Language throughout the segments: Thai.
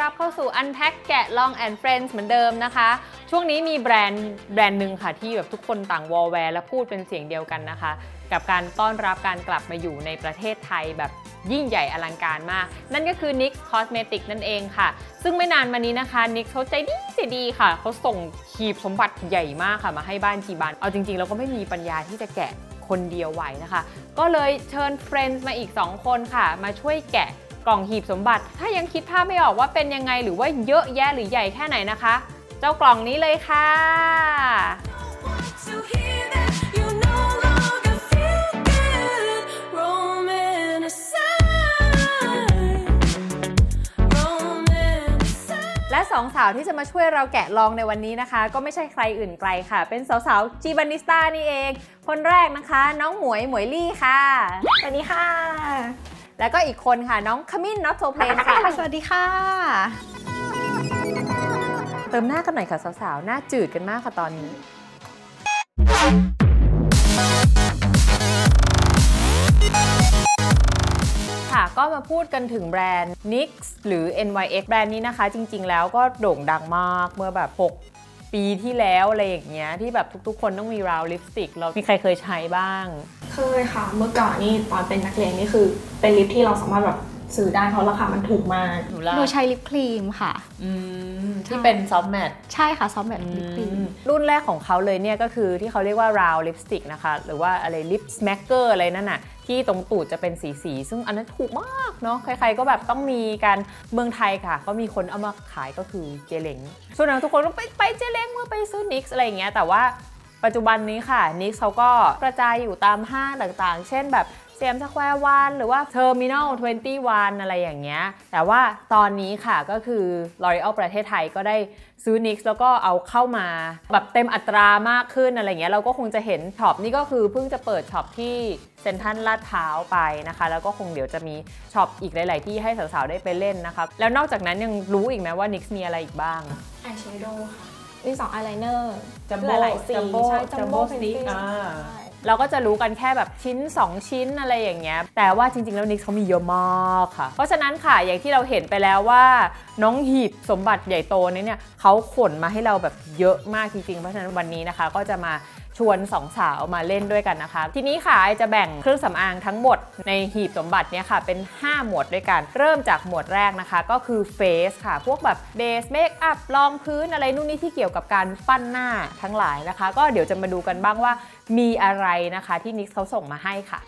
รับเข้าสู่ Unpack แกะลอง and Friends เหมือนเดิมนะคะช่วงนี้มีแบรนด์หนึ่งค่ะที่แบบทุกคนต่างวอลแวร์และพูดเป็นเสียงเดียวกันนะคะกับการต้อนรับการกลับมาอยู่ในประเทศไทยแบบยิ่งใหญ่อลังการมากนั่นก็คือ NYX Cosmetics นั่นเองค่ะซึ่งไม่นานมานี้นะคะ NYX เขาใจดีค่ะเขาส่งหีบสมบัติใหญ่มากค่ะมาให้บ้านจีบันเอาจริงๆเราก็ไม่มีปัญญาที่จะแกะคนเดียวไหวนะคะก็เลยเชิญ Friends มาอีก2คนค่ะมาช่วยแกะกล่องหีบสมบัติถ้ายังคิดภาพไม่ออกว่าเป็นยังไงหรือว่าเยอะแยะหรือใหญ่แค่ไหนนะคะเจ้ากล่องนี้เลยค่ะและสองสาวที่จะมาช่วยเราแกะลองในวันนี้นะคะก็ไม่ใช่ใครอื่นไกลค่ะเป็นสาวๆจีบันิสต้านี่เองคนแรกนะคะน้องหมวยลี่ค่ะสวัสดีค่ะแล้วก็อีกคนค่ะน้องขมิ้น Not So Plain ค่ะสวัสดีค่ะเติมหน้ากันหน่อยค่ะสาวๆหน้าจืดกันมากค่ะตอนนี้ค่ะก็มาพูดกันถึงแบรนด์ NYX หรือ NYX แบรนด์นี้นะคะจริงๆแล้วก็โด่งดังมากเมื่อแบบ6 ปีที่แล้วอะไรอย่างเงี้ยที่แบบทุกๆคนต้องมีราวลิปสติกเรามีใครเคยใช้บ้างเคยค่ะเมื่อก่อนนี่ตอนเป็นนักเรียนนี่คือเป็นลิปที่เราสามารถแบบซื้อได้เพราะราคามันถูกมากหนูใช้ลิปครีมค่ะที่เป็นซอฟต์แมทใช่ค่ะซอฟต์แมทลิปครีมรุ่นแรกของเขาเลยเนี่ยก็คือที่เขาเรียกว่าราวลิปสติกนะคะหรือว่าอะไรลิปสแมกเกอร์อะไรนั่นน่ะที่ตรงตูดจะเป็นสีซึ่งอันนั้นถูกมากเนาะใครๆก็แบบต้องมีการเมืองไทยค่ะก็มีคนเอามาขายก็คือเจเล้งส่วนนั้นทุกคนต้องไปเจเล้งเมื่อไปซื้อ NYX อะไรอย่างเงี้ยแต่ว่าปัจจุบันนี้ค่ะ NYX เขาก็กระจายอยู่ตามห้างต่างๆเช่นแบบเซียมสแควร์วันหรือว่า Terminal 21 อะไรอย่างเงี้ยแต่ว่าตอนนี้ค่ะก็คือ L'Oreal ประเทศไทยก็ได้ซื้อ NYX แล้วก็เอาเข้ามาแบบเต็มอัตรามากขึ้นอะไรเงี้ยเราก็คงจะเห็นช็อปนี่ก็คือเพิ่งจะเปิดช็อปที่เซ็นทรัลลาดพร้าวไปนะคะแล้วก็คงเดี๋ยวจะมีช็อปอีกหลายๆที่ให้สาวๆได้ไปเล่นนะคะแล้วนอกจากนั้นยังรู้อีกไหมว่า NYX มีอะไรอีกบ้างอายแชโดว์ค่ะมี2อายไลเนอร์หลายๆสีใช่จัมโบ้สติ๊กเราก็จะรู้กันแค่แบบชิ้น2ชิ้นอะไรอย่างเงี้ยแต่ว่าจริงๆแล้วNYXเขามีเยอะมากค่ะเพราะฉะนั้นค่ะอย่างที่เราเห็นไปแล้วว่าน้องหีบสมบัติใหญ่โตนี้เนี่ยเขาขนมาให้เราแบบเยอะมากจริงๆเพราะฉะนั้นวันนี้นะคะก็จะมาชวน2สาวมาเล่นด้วยกันนะคะทีนี้ค่ะจะแบ่งเครื่องสำอางทั้งหมดในหีบสมบัติเนี่ยค่ะเป็น5หมวดด้วยกันเริ่มจากหมวดแรกนะคะก็คือเฟสค่ะพวกแบบเบสเมคอัพรองพื้นอะไรนู่นนี่ที่เกี่ยวกับการปั้นหน้าทั้งหลายนะคะก็เดี๋ยวจะมาดูกันบ้างว่ามีอะไรนะคะที่NYXเขาส่งมาให้ค่ะ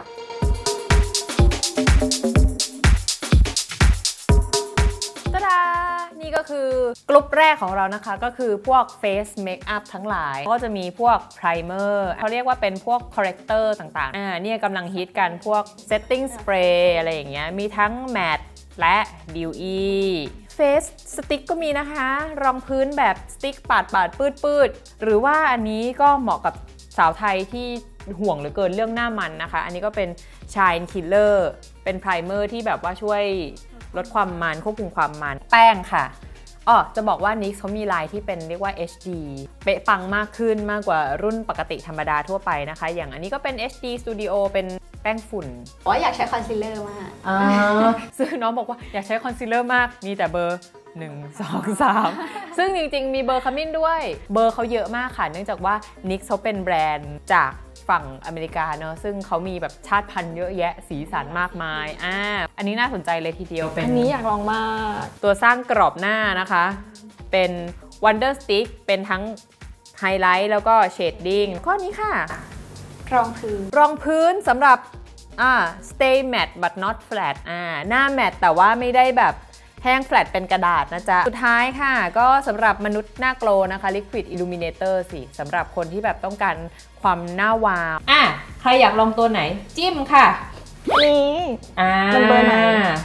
ตะดานี่ก็คือกลุ่มแรกของเรานะคะก็คือพวก Face Makeup ทั้งหลายก็จะมีพวก Primer เขาเรียกว่าเป็นพวก Corrector ต่างๆเนี่ยกำลังฮิตกันพวก Setting Spray อะไรอย่างเงี้ยมีทั้ง Matte และ Dewy Face Stick ก็มีนะคะรองพื้นแบบสติ๊กปาดปืดหรือว่าอันนี้ก็เหมาะกับสาวไทยที่ห่วงเหลือเกินเรื่องหน้ามันนะคะอันนี้ก็เป็น Shine Killer เป็น Primer ที่แบบว่าช่วยลดความมันควบคุมความมันแป้งค่ะจะบอกว่า NYX เขามีลายที่เป็นเรียกว่า HD เป๊ะปังมากขึ้นมากกว่ารุ่นปกติธรรมดาทั่วไปนะคะอย่างอันนี้ก็เป็น HD Studio เป็นแป้งฝุ่นอยากใช้คอนซีลเลอร์มากซึ่งน้องบอกว่าอยากใช้คอนซีลเลอร์มากมีแต่เบอร์1 2 3ซึ่งจริงๆมีเบอร์ขมิ้นด้วยเบอร์เขาเยอะมากค่ะเนื่องจากว่า NYX เขาเป็นแบรนด์จากฝั่งอเมริกาเนอะซึ่งเขามีแบบชาติพันธุ์เยอะแยะสีสันมากมายอันนี้น่าสนใจเลยทีเดียวเป็นอันนี้อยากลองมากตัวสร้างกรอบหน้านะคะเป็น Wonder Stick เป็นทั้งไฮไลท์แล้วก็เชดดิ้งข้อนี้ค่ะรองพื้นสำหรับstay matte but not flat หน้าแมตแต่ว่าไม่ได้แบบแห้งแฟลตเป็นกระดาษนะจ๊ะสุดท้ายค่ะก็สำหรับมนุษย์หน้าโกลนะคะ Liquid Illuminator สิสำหรับคนที่แบบต้องการความหน้าวาวใครอยากลองตัวไหนจิ้มค่ะนี่มันเบอร์ไหน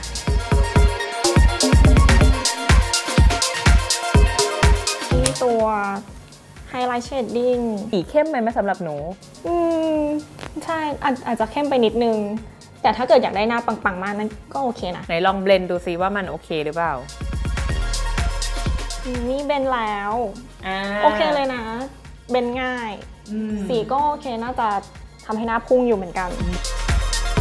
นี่ตัวไฮไลท์เชดดิ้งสีเข้มไหมสำหรับหนูใช่อาจจะเข้มไปนิดนึงแต่ถ้าเกิดอยากได้หน้าปังๆมากนั่นก็โอเคนะไหนลองเบลนด์ดูซิว่ามันโอเคหรือเปล่านี่เบลนด์แล้วโอเคเลยนะเบลนด์ง่ายสีก็โอเคน่าจะทำให้หน้าพุ่งอยู่เหมือนกัน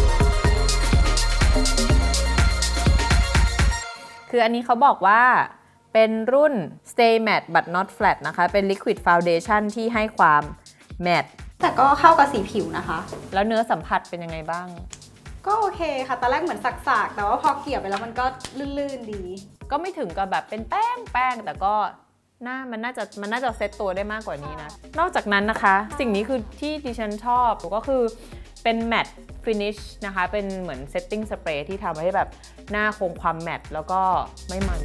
คืออันนี้เขาบอกว่าเป็นรุ่น Stay Matte but not flat นะคะเป็น Liquid Foundation ที่ให้ความ matte แต่ก็เข้ากับสีผิวนะคะแล้วเนื้อสัมผัสเป็นยังไงบ้างก็โอเคค่ะตอนแรกเหมือนสักๆแต่ว่าพอเกี่ยวไปแล้วมันก็ลื่นๆดีก็ไม่ถึงกับแบบเป็นแป้งแต่ก็มันน่าจะเซตตัวได้มากกว่านี้นะนอกจากนั้นนะคะสิ่งนี้คือที่ดิฉันชอบก็คือเป็นแมตต์ฟินิชนะคะเป็นเหมือนเซตติ้งสเปรย์ที่ทำให้แบบหน้าคงความแมตต์แล้วก็ไม่มัน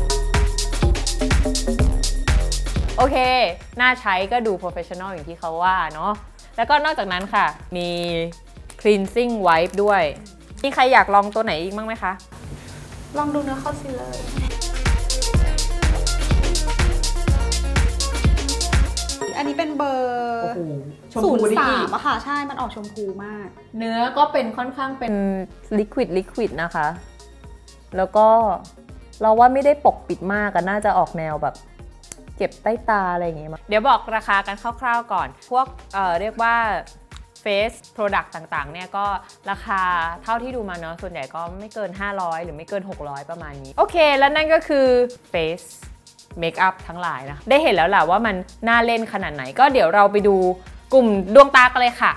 โอเคหน้าใช้ก็ดูโปรเฟชชั่นอลอย่างที่เขาว่าเนาะแล้วก็นอกจากนั้นค่ะมี cleansing wipe ด้วยมีใครอยากลองตัวไหนอีกบ้างไหมคะลองดูเนื้อคอนซีลเลอร์อันนี้เป็นเบอร์03อะค่ะใช่มันออกชมพูมากเนื้อก็เป็นค่อนข้างเป็นลิควิดนะคะแล้วก็เราว่าไม่ได้ปกปิดมากน่าจะออกแนวแบบเก็บใต้ตาอะไรอย่างเงี้ยเดี๋ยวบอกราคากันคร่าวๆก่อนพวกเรียกว่า Face Product ต่างๆเนี่ยก็ราคาเท่าที่ดูมาเนาะส่วนใหญ่ก็ไม่เกิน500หรือไม่เกิน600ประมาณนี้โอเคแล้วนั่นก็คือ Faceเมคอัพทั้งหลายนะได้เห็นแล้วแหละว่ามันน่าเล่นขนาดไหนก็เดี๋ยวเราไปดูกลุ่มดวงตากันเลยค่ะ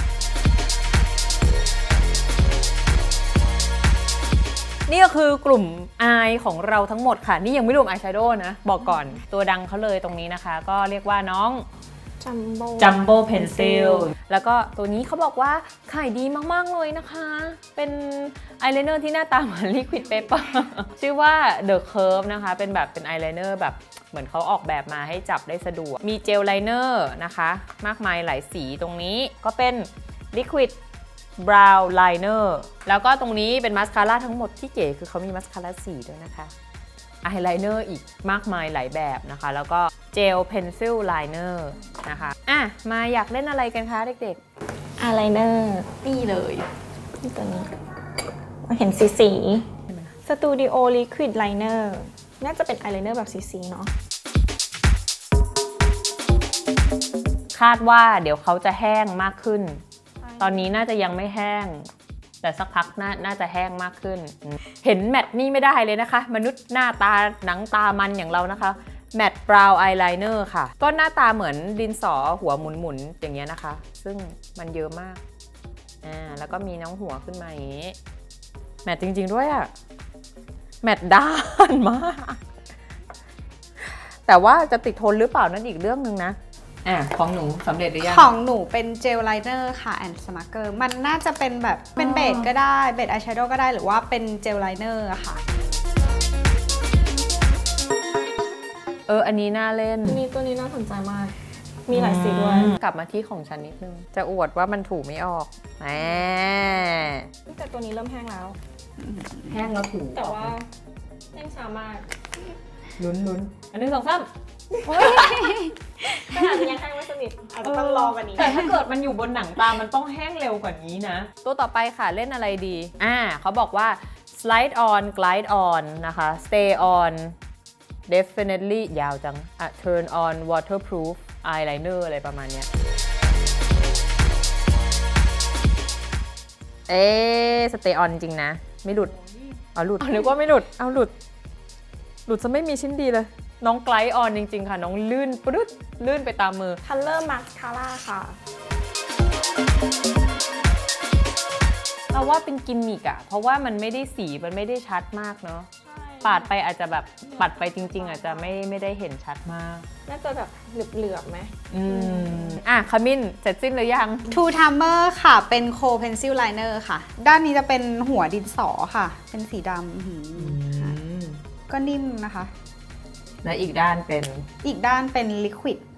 นี่ก็คือกลุ่มอายของเราทั้งหมดค่ะนี่ยังไม่รวมอายแชโดว์นะบอกก่อนตัวดังเขาเลยตรงนี้นะคะก็เรียกว่าน้องJumbo Pencil แล้วก็ตัวนี้เขาบอกว่าขายดีมากๆเลยนะคะเป็นอายไลเนอร์ที่หน้าตาเหมือน Liquid Paper ชื่อว่า The Curve นะคะเป็นแบบเป็นอายไลเนอร์แบบเหมือนเขาออกแบบมาให้จับได้สะดวกมีเจลไลเนอร์นะคะมากมายหลายสีตรงนี้ก็เป็น Liquid Brow Liner แล้วก็ตรงนี้เป็นมาสคาร่าทั้งหมดที่เก๋คือเขามีมาสคาร่าสีด้วยนะคะอายไลเนอร์อีกมากมายหลายแบบนะคะแล้วก็เจลเพนซิลไลเนอร์นะคะมาอยากเล่นอะไรกันคะเด็กๆอายไลเนอร์นี่เลยตัวนี้เห็นสีสตูดิโอลิควิดไลเนอร์น่าจะเป็นอายไลเนอร์แบบสีเนาะคาดว่าเดี๋ยวเขาจะแห้งมากขึ้นตอนนี้น่าจะยังไม่แห้งแต่สักพักน่าจะแห้งมากขึ้นเห็นแมตต์นี่ไม่ได้เลยนะคะมนุษย์หน้าตาหนังตามันอย่างเรานะคะแมตต์บราวน์อายไลเนอร์ค่ะก็หน้าตาเหมือนดินสอหัวหมุนๆอย่างเงี้ยนะคะซึ่งมันเยอะมากแล้วก็มีน้องหัวขึ้นมาอย่างงี้แมตต์จริงๆด้วยอะแมตต์ด้านมากแต่ว่าจะติดทนหรือเปล่านั่นอีกเรื่องนึงนะของหนูสำเร็จหรือยังของหนูเป็นเจลไลเนอร์ค่ะแอนด์สมาร์เกอร์มันน่าจะเป็นแบบเป็นเบสก็ได้เบสอายแชโดว์ก็ได้หรือว่าเป็นเจลไลเนอร์ค่ะอันนี้น่าเล่นตัวนี้น่าสนใจมากมีหลายสีด้วยกลับมาที่ของฉันนิดนึงจะอวดว่ามันถูไม่ออกแต่ตัวนี้เริ่มแห้งแล้วแห้งแล้วถูแต่ว่าแห้งช้ามากลุ้นอันนึง2 3 ขนาดยังแห้งไม่สนิทอาจจะต้องรอกว่านี้แต่ถ้าเกิดมันอยู่บนหนังตามันต้องแห้งเร็วกว่านี้นะตัวต่อไปค่ะเล่นอะไรดีเขาบอกว่า slide on glide on นะคะ stay on definitely ยาวจังturn on waterproof eyeliner อะไรประมาณเนี้ยstay on จริงนะไม่หลุดหลุดนึกว่าไม่หลุดหลุดจะไม่มีชิ้นดีเลยน้องไกลออนจริงๆค่ะน้องลื่นปรึ๊ดลื่นไปตามมือ Color Mascara ค่ะเราว่าเป็นกิมมิกเพราะว่ามันไม่ได้สีมันไม่ได้ชัดมากเนาะปาดไปอาจจะแบบปัดไปจริงๆอาจจะไม่ได้เห็นชัดมากน่าจะแบบเหลือบๆไหมขมิ้นเสร็จสิ้นหรือยัง Two Timer ค่ะเป็น Co Pencil Liner ค่ะด้านนี้จะเป็นหัวดินสอค่ะเป็นสีดำก็นิ่มนะคะและอีกด้านเป็นลิควิด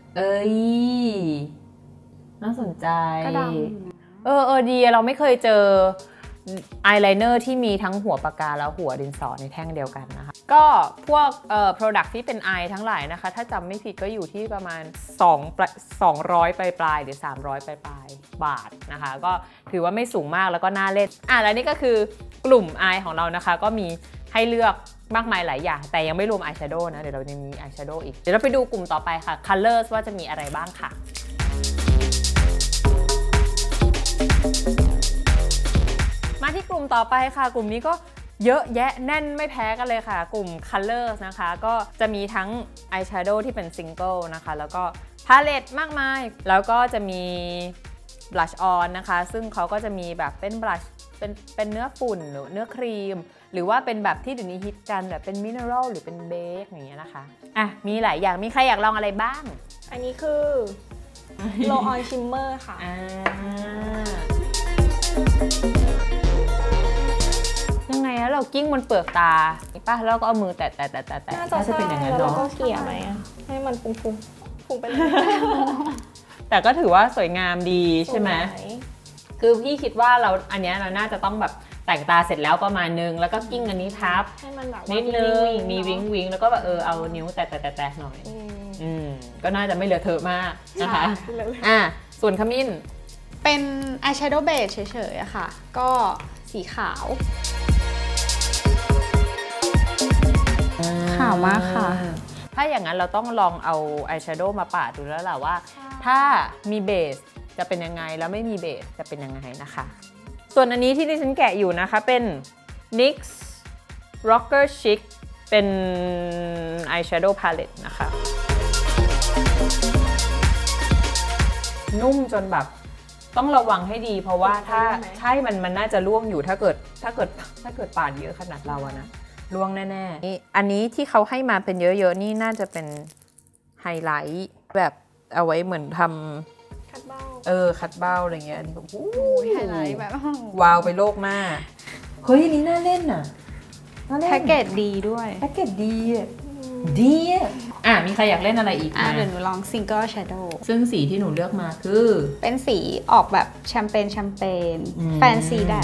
น่าสนใจก็ดำดีเราไม่เคยเจออายไลเนอร์ที่มีทั้งหัวปากกาแล้วหัวดินสอในแท่งเดียวกันนะคะก็พวกproduct ที่เป็นอายทั้งหลายนะคะถ้าจำไม่ผิดก็อยู่ที่ประมาณ200ปลายหรือ300ปลายบาทนะคะก็ถือว่าไม่สูงมากแล้วก็น่าเล่นแล้วนี่ก็คือกลุ่มอายของเรานะคะก็มีให้เลือกมากมายหลายอย่างแต่ยังไม่รวมอายแชโดว์นะเดี๋ยวเรายังมีอายแชโดว์อีกเดี๋ยวเราไปดูกลุ่มต่อไปค่ะ Colors ว่าจะมีอะไรบ้างค่ะมาที่กลุ่มต่อไปค่ะกลุ่มนี้ก็เยอะแยะแน่นไม่แพ้กันเลยค่ะกลุ่ม Colors นะคะก็จะมีทั้ง Eyeshadow ที่เป็น Single นะคะแล้วก็พาเลตมากมายแล้วก็จะมี Blush on นะคะซึ่งเขาก็จะมีแบบเป็น Blush เป็นเนื้อฝุ่นหรือเนื้อครีมหรือว่าเป็นแบบที่เดี๋ยวนี้ฮิตกันแบบเป็น Mineral หรือเป็นเบคอย่างเงี้ยนะคะอ่ะมีหลายอย่างมีใครอยากลองอะไรบ้างอันนี้คือ Roll on Shimmer ค่ะยังไงแล้วเรากิ้งบนเปลือกตาป่ะแล้วก็เอามือแตะน่าจะเป็นอย่างนั้นเนาะแล้วก็เกลี่ยไหมให้มันฟุ้งไปเลยแต่ก็ถือว่าสวยงามดีใช่ไหมคือพี่คิดว่าอันนี้เราน่าจะต้องแบบแต่งตาเสร็จแล้วประมาณนึงแล้วก็กิ้งอันนี้ทับให้มันแบบนิดนึงมีวิงแล้วก็แบบเอานิ้วแตะหน่อยก็น่าจะไม่เหลือเทอะมากนะคะส่วนขมิ้นเป็นอายแชโดว์เบสเฉยๆอะค่ะก็สีขาวมากค่ะถ้าอย่างนั้นเราต้องลองเอาอายแชโดว์มาปาดดูแล้วแหละว่าถ้ามีเบสจะเป็นยังไงแล้วไม่มีเบสจะเป็นยังไงนะคะส่วนอันนี้ที่ดิฉันแกะอยู่นะคะเป็น NYX Rocker Chic เป็น Eyeshadow Palette นะคะนุ่มจนแบบต้องระวังให้ดีเพราะว่าถ้าใช่มันน่าจะร่วงอยู่ถ้าเกิดปาดเยอะขนาดเราอะนะร่วงแน่ๆอันนี้ที่เขาให้มาเป็นเยอะๆนี่น่าจะเป็นไฮไลท์แบบเอาไว้เหมือนทำคัดเบ้าอะไรเงี้ยอันนี้แบบไฮไลท์แบบวาวไปโลกหน้าเฮ้ยนี่น่าเล่นน่ะแพ็กเกจดีด้วยแพ็กเกจดีมีใครอยากเล่นอะไรอีกเดี๋ยวหนูลอง Single Shadow ซึ่งสีที่หนูเลือกมาคือเป็นสีออกแบบแชมเปญแฟนซีแดด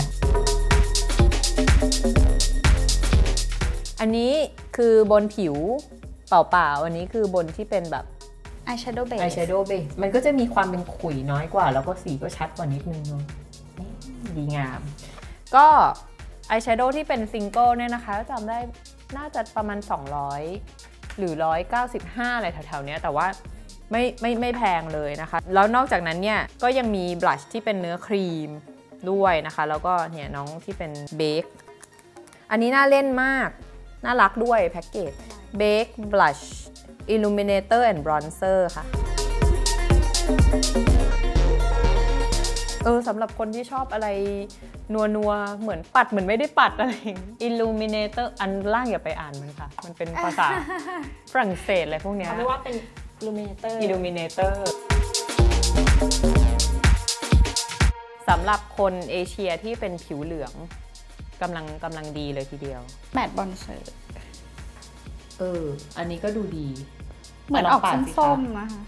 อันนี้คือบนผิวเปล่าๆอันนี้คือบนที่เป็นแบบ Eyeshadow Base มันก็จะมีความเป็นขุยน้อยกว่าแล้วก็สีก็ชัดกว่านิดนึงเนาะดีงามก็ Eyeshadow ที่เป็น Single เนี่ยนะคะจำได้น่าจะประมาณ200หรือ195อะไรแถวๆนี้แต่ว่าไม่แพงเลยนะคะแล้วนอกจากนั้นเนี่ยก็ยังมีบลัชที่เป็นเนื้อครีมด้วยนะคะแล้วก็เนี่ยน้องที่เป็นเบคอันนี้น่าเล่นมากน่ารักด้วยแพ็กเกจเบคบลัช Illuminator and Bronzer ค่ะสำหรับคนที่ชอบอะไรนัวเหมือนปัดเหมือนไม่ได้ปัดอะไร Illuminator อันล่างอย่าไปอ่านมันค่ะมันเป็นภาษาฝรั่งเศสอะไรพวกนี้เรียกว่าเป็น Illuminator สำหรับคนเอเชียที่เป็นผิวเหลืองกำลังดีเลยทีเดียวแมตต์บอนเซอร์อันนี้ก็ดูดีเหมือนออกส้มๆนะคะ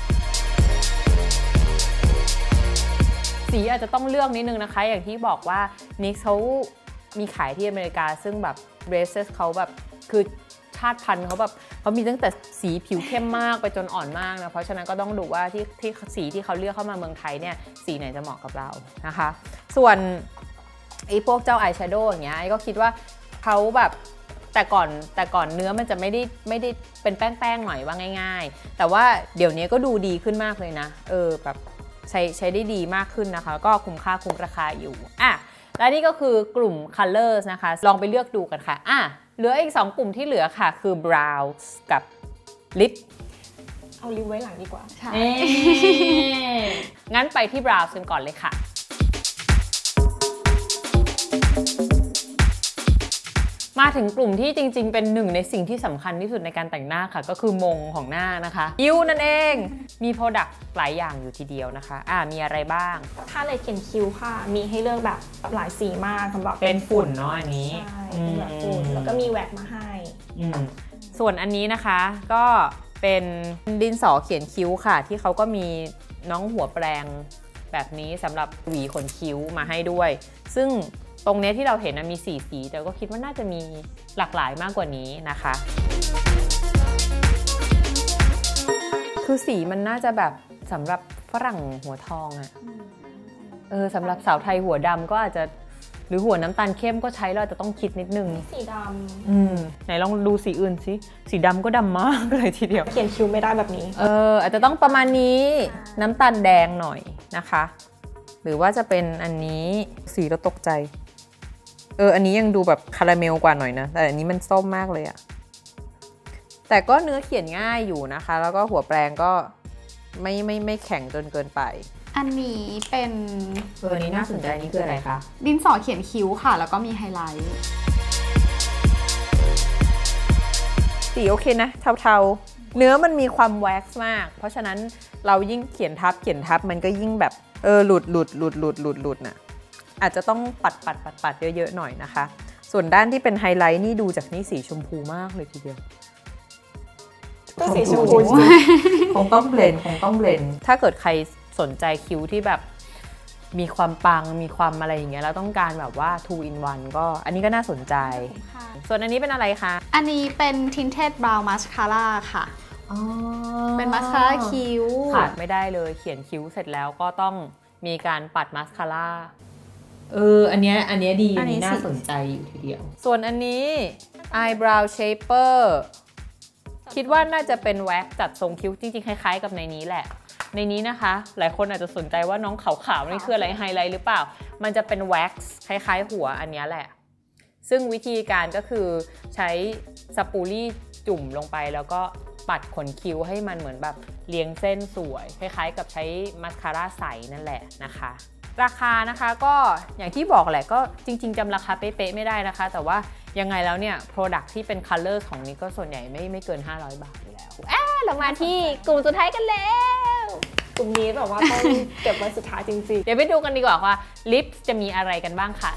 สีอาจจะต้องเลือกนิดนึงนะคะอย่างที่บอกว่า NYX เขามีขายที่อเมริกาซึ่งแบบ races เขาแบบคือชาติพันธุ์เขาแบบเขามีตั้งแต่สีผิวเข้มมากไปจนอ่อนมากนะเพราะฉะนั้นก็ต้องดูว่าที่สีที่เขาเลือกเข้ามาเมืองไทยเนี่ยสีไหนจะเหมาะกับเรานะคะส่วนไอ้พวกเจ้าอายแชโดว์อย่างเงี้ยไอ้ก็คิดว่าเขาแบบแต่ก่อนเนื้อมันจะไม่ได้เป็นแป้งหน่อยว่าง่ายๆแต่ว่าเดี๋ยวนี้ก็ดูดีขึ้นมากเลยนะแบบใช้ได้ดีมากขึ้นนะคะก็คุ้มค่าคุ้มราคาอยู่และนี่ก็คือกลุ่ม Colors นะคะลองไปเลือกดูกันค่ะเหลืออีก2กลุ่มที่เหลือค่ะคือ Brow กับ Lip เอาลิปไว้หลังดีกว่าใช่งั้นไปที่ Brow กันก่อนเลยค่ะมาถึงกลุ่มที่จริงๆเป็นหนึ่งในสิ่งที่สำคัญที่สุดในการแต่งหน้าค่ะก็คือมงของหน้านะคะคิ้วนั่นเองมีโปรดักต์หลายอย่างอยู่ทีเดียวนะคะมีอะไรบ้างถ้าเลยเขียนคิ้วค่ะมีให้เลือกแบบหลายสีมากสำหรับเป็นฝุ่นเนาะอันนี้ใช่เป็นแบบฝุ่นแล้วก็มีแว็กมาให้ส่วนอันนี้นะคะก็เป็นดินสอเขียนคิ้วค่ะที่เขาก็มีน้องหัวแปรงแบบนี้สำหรับหวีขนคิ้วมาให้ด้วยซึ่งตรงนี้ที่เราเห็นมี4สีแต่ก็คิดว่าน่าจะมีหลากหลายมากกว่านี้นะคะคือสีมันน่าจะแบบสำหรับฝรั่งหัวทองสำหรับสาวไทยหัวดำก็อาจจะหรือหัวน้ำตาลเข้มก็ใช้เราจะต้องคิดนิดนึงสีดำไหนลองดูสีอื่นสิสีดำก็ดำมากเลยทีเดียวเขียนคิ้วไม่ได้แบบนี้อาจจะต้องประมาณนี้น้ำตาลแดงหน่อยนะคะหรือว่าจะเป็นอันนี้สีเราตกใจอันนี้ยังดูแบบคาราเมลกว่าหน่อยนะแต่อันนี้มันส้มมากเลยอะแต่ก็เนื้อเขียนง่ายอยู่นะคะแล้วก็หัวแปรงก็ไม่แข็งจนเกินไปอันนี้เป็นอันนี้น่าสนใจนี่คืออะไรคะดินสอเขียนคิ้วค่ะแล้วก็มีไฮไลท์สีโอเคนะเทาๆเนื้อมันมีความแว็กซ์มากเพราะฉะนั้นเรายิ่งเขียนทับมันก็ยิ่งแบบหลุดน่ะอาจจะต้องปัดเยอะๆหน่อยนะคะส่วนด้านที่เป็นไฮไลท์นี่ดูจากนี่สีชมพูมากเลยทีเดียวก็สีชมพูคงต้องเบลนถ้าเกิดใครสนใจคิ้วที่แบบมีความปังมีความอะไรอย่างเงี้ยแล้วต้องการแบบว่า 2 in 1 ก็อันนี้ก็น่าสนใจส่วนอันนี้เป็นอะไรคะอันนี้เป็น tinted brow mascara ค่ะเป็นมาสคาร่าคิ้วขาดไม่ได้เลยเขียนคิ้วเสร็จแล้วก็ต้องมีการปัดมาสคาร่าอันเนี้ยดีอันนี้น่าสนใจอยู่ทีเดียวส่วนอันนี้ eyebrow shaper คิดว่าน่าจะเป็นแว็กจัดทรงคิ้วจริงๆคล้ายๆกับในนี้แหละในนี้นะคะหลายคนอาจจะสนใจว่าน้องขาวๆนี่คืออะไรไฮไลท์หรือเปล่ามันจะเป็นแว็กซ์คล้ายๆหัวอันนี้แหละซึ่งวิธีการก็คือใช้สปูลี่จุ่มลงไปแล้วก็ปัดขนคิ้วให้มันเหมือนแบบเรียงเส้นสวยคล้ายๆกับใช้มาสคาร่าใสนั่นแหละนะคะราคานะคะก็อย่างที่บอกแหละก็จริงๆจำราคาเป๊ะๆไม่ได้นะคะแต่ว่ายังไงแล้วเนี่ย Product ที่เป็น Color ของนี้ก็ส่วนใหญ่ไม่เกิน500 บาทอยู่แล้วเรามาที่กลุ่มสุดท้ายกันแล้วกลุ่มนี้แบบว่าต้องเก็บไว้สุดท้ายจริงๆเดี๋ยวไปดูกันดีกว่าว่าลิปจะมีอะไรกันบ้างค่ะ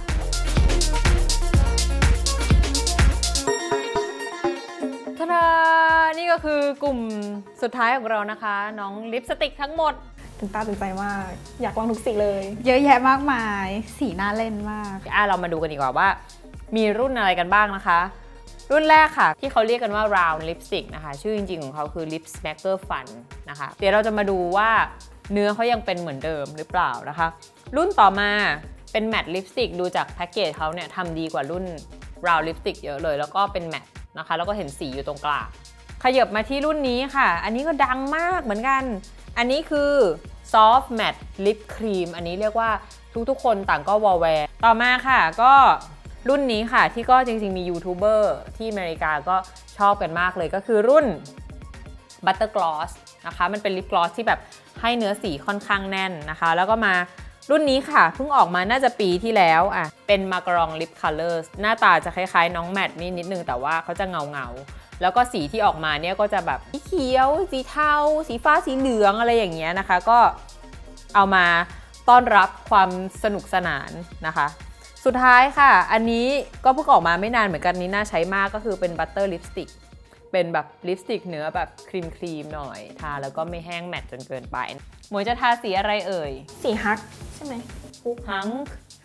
ทาดานี่ก็คือกลุ่มสุดท้ายของเรานะคะน้องลิปสติกทั้งหมดตื่นตาตื่นใจมากอยากลองทุกสีเลยเยอะแยะมากมายสีน่าเล่นมากเรามาดูกันดีกว่าว่ามีรุ่นอะไรกันบ้างนะคะรุ่นแรกค่ะที่เขาเรียกกันว่า round lipstick นะคะชื่อจริงๆของเขาคือ lip smacker fun นะคะเดี๋ยวเราจะมาดูว่าเนื้อเขายังเป็นเหมือนเดิมหรือเปล่านะคะรุ่นต่อมาเป็น matte lipstick ดูจากแพ็กเกจเขาเนี่ยทำดีกว่ารุ่น round lipstick เยอะเลยแล้วก็เป็น matte นะคะแล้วก็เห็นสีอยู่ตรงกลางขยับมาที่รุ่นนี้ค่ะอันนี้ก็ดังมากเหมือนกันอันนี้คือ soft matte lip cream อันนี้เรียกว่าทุกๆคนต่างก็วอลแวร์ต่อมาค่ะก็รุ่นนี้ค่ะที่ก็จริงๆมียูทูบเบอร์ที่อเมริกาก็ชอบกันมากเลยก็คือรุ่น Butter Gloss นะคะมันเป็นลิปกลอสที่แบบให้เนื้อสีค่อนข้างแน่นนะคะแล้วก็มารุ่นนี้ค่ะเพิ่งออกมาน่าจะปีที่แล้วเป็น Macaron Lip Colors หน้าตาจะคล้ายๆน้องแมทนี่นิดนึงแต่ว่าเขาจะเงาแล้วก็สีที่ออกมาเนี่ยก็จะแบบสีเขียวสีเทาสีฟ้าสีเหลืองอะไรอย่างเงี้ยนะคะก็เอามาต้อนรับความสนุกสนานนะคะสุดท้ายค่ะอันนี้ก็เพิ่งออกมาไม่นานเหมือนกันนี้น่าใช้มากก็คือเป็นบัตเตอร์ลิปสติกเป็นแบบลิปสติกเนื้อแบบครีมหน่อยทาแล้วก็ไม่แห้งแมตต์จนเกินไปหมวยจะทาสีอะไรเอ่ยสีฮักใช่ไหมฮัง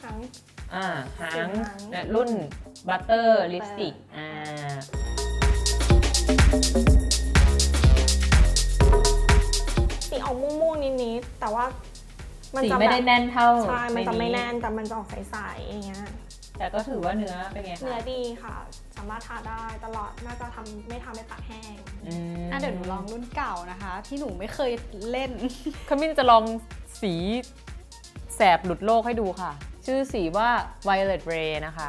และรุ่นบัตเตอร์ลิปสติกสีออกม่วงๆนิดๆแต่ว่าสีไม่ได้แน่นเท่าใช่มันจะไม่แน่นแต่มันจะออกใสๆอย่างเงี้ยแต่ก็ถือว่าเนื้อเป็นไงคะเนื้อดีค่ะสามารถทาได้ตลอดน่าจะไม่ทำให้ปากแห้งเดี๋ยวหนูลองรุ่นเก่านะคะที่หนูไม่เคยเล่นขมิ้นจะลองสีแสบหลุดโลกให้ดูค่ะชื่อสีว่า Violet Ray นะคะ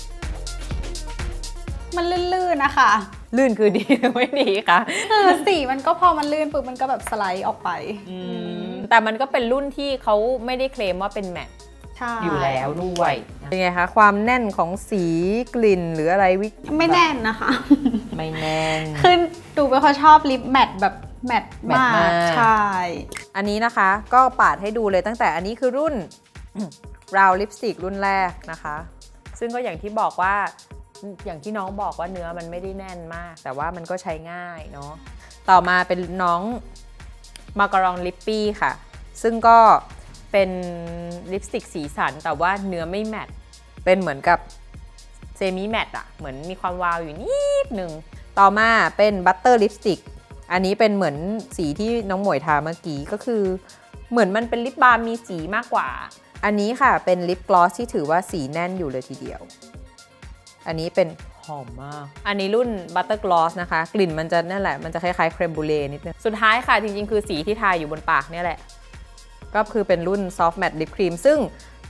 มันลื่นๆนะคะลื่นคือดีหรือไม่ดีคะสีมันก็พอมันลื่นปุ๊บมันก็แบบสไลด์ออกไปแต่มันก็เป็นรุ่นที่เขาไม่ได้เคลมว่าเป็นแมทอยู่แล้วด้วยเป็นไงคะความแน่นของสีกลิ่นหรืออะไรไม่แน่นนะคะไม่แน่นคือดูเป็นคนชอบลิปแมทแบบแมทมากใช่อันนี้นะคะก็ปาดให้ดูเลยตั้งแต่อันนี้คือรุ่น round lipstick รุ่นแรกนะคะซึ่งก็อย่างที่บอกว่าอย่างที่น้องบอกว่าเนื้อมันไม่ได้แน่นมากแต่ว่ามันก็ใช้ง่ายเนาะต่อมาเป็นน้องมาการองลิปปี้ค่ะซึ่งก็เป็นลิปสติกสีสันแต่ว่าเนื้อไม่แมตต์เป็นเหมือนกับเซมิแมตต์เหมือนมีความวาวอยู่นิดนึงต่อมาเป็นบัตเตอร์ลิปสติกอันนี้เป็นเหมือนสีที่น้องหมวยทาเมื่อกี้ก็คือเหมือนมันเป็นลิปบาล์มมีสีมากกว่าอันนี้ค่ะเป็นลิปกลอสที่ถือว่าสีแน่นอยู่เลยทีเดียวอันนี้เป็นหอมมากอันนี้รุ่น Butter Gloss นะคะกลิ่นมันจะนั่นแหละมันจะคล้ายๆเครมบูเล่นิดนึงสุดท้ายค่ะจริงๆคือสีที่ทาอยู่บนปากเนี่ยแหละก็คือเป็นรุ่น Soft Matte Lip Cream ซึ่ง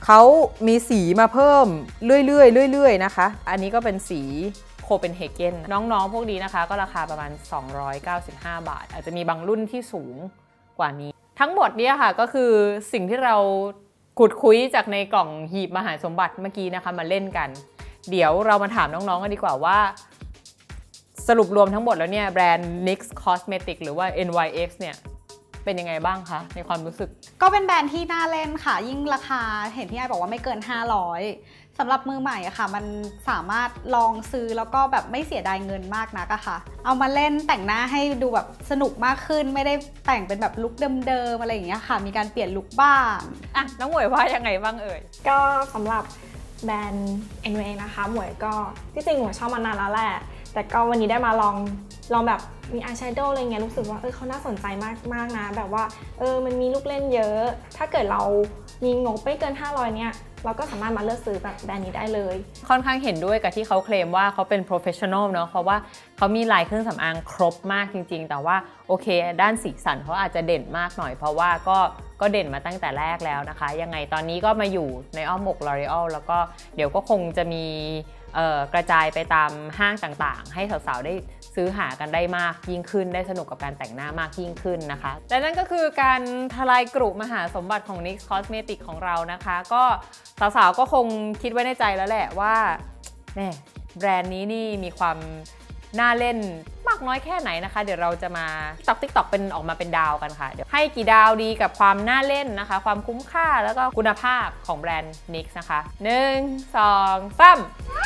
เขามีสีมาเพิ่มเรื่อยๆนะคะอันนี้ก็เป็นสีโคเปนเฮเกนน้องๆพวกนี้นะคะก็ราคาประมาณ295 บาทอาจจะมีบางรุ่นที่สูงกว่านี้ทั้งหมดเนี่ยค่ะก็คือสิ่งที่เราขุดคุยจากในกล่องหีบมหาสมบัติเมื่อกี้นะคะมาเล่นกันเดี๋ยวเรามาถามน้องๆกันดีกว่าว่าสรุปรวมทั้งหมดแล้วเนี่ยแบรนด์ NYX Cosmetics หรือว่า NYX เนี่ยเป็นยังไงบ้างคะในความรู้สึกก็เป็นแบรนด์ที่น่าเล่นค่ะยิ่งราคาเห็นพี่ไอบอกว่าไม่เกิน500สำหรับมือใหม่อะค่ะมันสามารถลองซื้อแล้วก็แบบไม่เสียดายเงินมากนักอะค่ะเอามาเล่นแต่งหน้าให้ดูแบบสนุกมากขึ้นไม่ได้แต่งเป็นแบบลุคเดิมๆอะไรอย่างเงี้ยค่ะมีการเปลี่ยนลุคบ้างอ่ะน้องหมวยว่ายังไงบ้างเอ่ยก็สำหรับแบรนด์ NYX นะคะหมวยก็ที่จริงหมวยชอบมานานแล้วแหละแต่ก็วันนี้ได้มาลองแบบมีอายแชโดว์อะไรเงี้ยรู้สึกว่าเขาน่าสนใจมากนะแบบว่ามันมีลูกเล่นเยอะถ้าเกิดเรามีงบไม่เกิน500เนี่ยเราก็สามารถมาเลือกซื้อแบบแบรนด์นี้ได้เลยค่อนข้างเห็นด้วยกับที่เขาเคลมว่าเขาเป็น professional เนาะเพราะว่าเขามีลายเครื่องสำอางครบมากจริงๆแต่ว่าโอเคด้านสีสันเขาอาจจะเด่นมากหน่อยเพราะว่าก็เด่นมาตั้งแต่แรกแล้วนะคะยังไงตอนนี้ก็มาอยู่ในอ้อมอก L'Oreal แล้วก็เดี๋ยวก็คงจะมีกระจายไปตามห้างต่างๆให้สาวๆได้ซื้อหากันได้มากยิ่งขึ้นได้สนุกกับการแต่งหน้ามากยิ่งขึ้นนะคะและนั่นก็คือการทลายกรุมหาสมบัติของ NYX Cosmetics ของเรานะคะก็สาวๆก็คงคิดไว้ในใจแล้วแหละว่าแน่แบรนด์นี้นี่มีความน่าเล่นมากน้อยแค่ไหนนะคะเดี๋ยวเราจะมาTikTok เป็นออกมาเป็นดาวกันค่ะเดี๋ยวให้กี่ดาวดีกับความน่าเล่นนะคะความคุ้มค่าแล้วก็คุณภาพของแบรนด์ NYX นะคะ1 2 3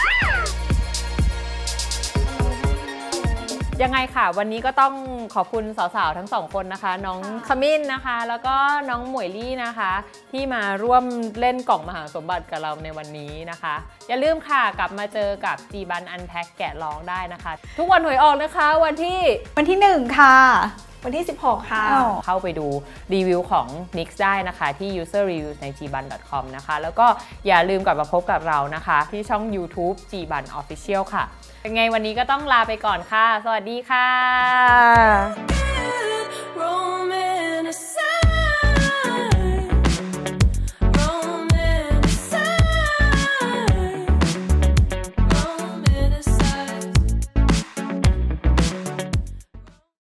ยังไงค่ะวันนี้ก็ต้องขอบคุณสาวๆทั้ง2คนนะคะน้องขมิ้นนะคะแล้วก็น้องหมวยลี่นะคะที่มาร่วมเล่นกล่องมหาสมบัติกับเราในวันนี้นะคะอย่าลืมค่ะกลับมาเจอกับจีบันอันแพ็คแกะร้องได้นะคะทุกวันหวยออกนะคะวันที่ 1ค่ะวันที่16ค่ะเข้าไปดูรีวิวของ NYX ได้นะคะที่ user reviews ใน gban.com นะคะแล้วก็อย่าลืมกลับมาพบกับเรานะคะที่ช่อง YouTube gban official ค่ะยังไงวันนี้ก็ต้องลาไปก่อนค่ะสวัสดีค่ะ